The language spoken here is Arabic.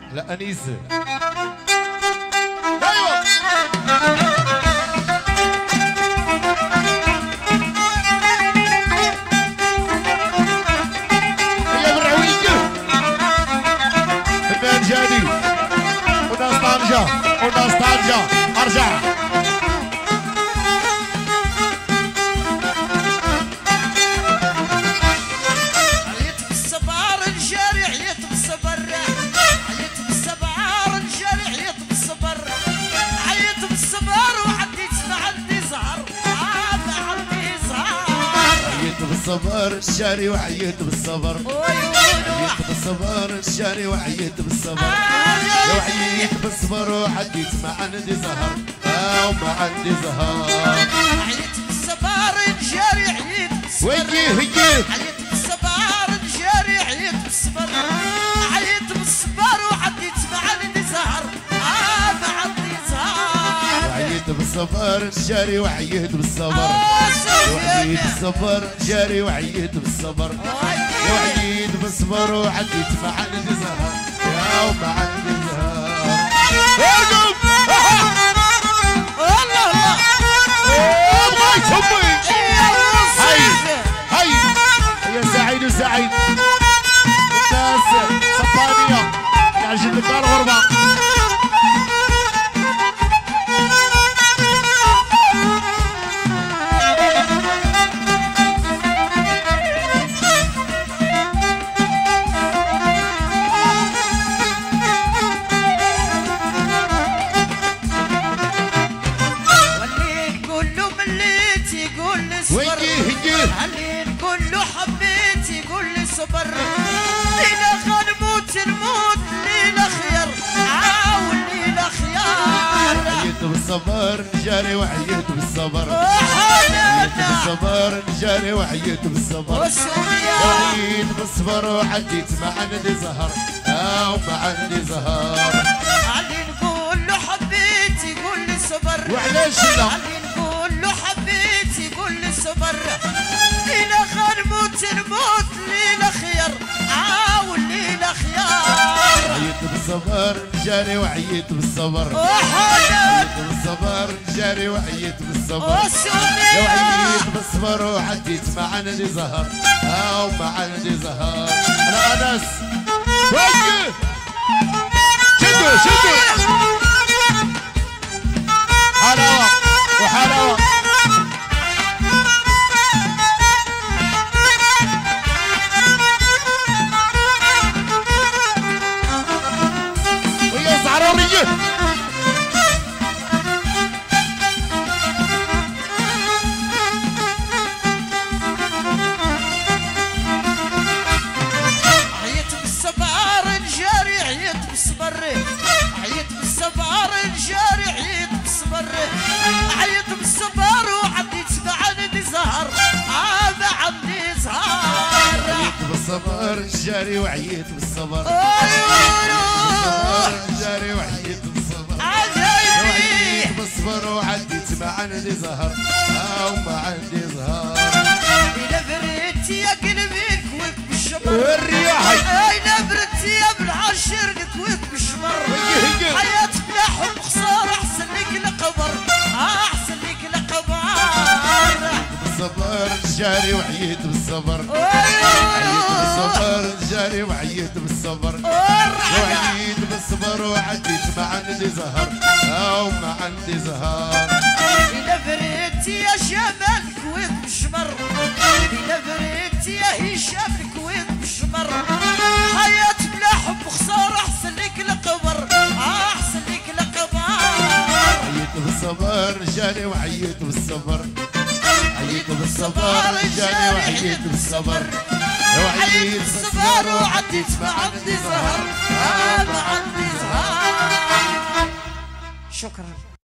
لا انيسه ايوه يا برعويه فنان جادي وناس طنجه وناس طنجه ارجع بالصبر الشاري وعيت بالصبر عيت بالصبر الشاري وعيت بالصبر لو عيت بالصبر وعديت ما عندي زهر وما عندي زهر عيت بالصبر الجاري عيت بالصبر عيت بالصبر الجاري عيت بالصبر عيت بالصبر وعديت ما عندي زهر ما عندي زهر وعيت بالصبر الشاري وعيت بالصبر وعيت بالصبر جاري وعيت بالصبر وعيت بالصبر وعديت ما عندي زهر يا وما عندي زهر الله الله يسمي هاي يا سعيد وسعيد الناس سبانية يعجب لك الغربة اللي نقول له حبيت يقول لي صبر ليلة غنموت نموت ليلة خير عاون ليلة خيار عيت بالصبر جاري وعيت بالصبر عيت بالصبر جاري وعيت بالصبر وعيت بالصبر وعديت ما عندي زهر وما عندي زهر اللي نقول له حبيت يقول لي صبر وعلاش لا اللي نقول له حبيت يقول لي صبر ليلة غنموت نموت ليلة خير عاون ليلة خيار عيت بالصبر جاري وعيت بالصبر عيت بالصبر جاري وعيت بالصبر وعيت بالصبر وعديت ما عندي زهر وما عندي زهر انا انس وجه شدوا حلاوه وحلاوه ويا زعروريه عيت بالصبر الجاري عيت بالصبر عيت بالصبر الجاري عيت بالصبر عيت بالصبر وعديت ما عندي زهر ما عندي زهر عيت بالصبر جاري وعيت بالصبر جاري وعيت بالصبر وعيت بالصبر وعديت ما عندي زهر وما عندي زهر إلا بريت يا قلبي كويك بالشمر والرياح إلا بريت يا بالعشر كويك بالشمر حياة بلا حب خسارة أحسن لك لقبر أحسن لك لقبر بالصبر جاري وعيت بالصبر عيت بالصبر جاري وعيت بالصبر وعيت بالصبر وعديت ما عندي زهر وما عندي زهر إلا بريت يا شمال كويت بالشمر إلا بريت يا هشام كويت بالشمر حياة بلا حب خسارة أحسن لك لقبر أحسن لك لقبر عيت بالصبر جاري وعيت بالصبر عيت بالصبر جاري وعيت بالصبر وعيت بالصبر وعديت ما عندي زهر ما عندي زهر شكرا.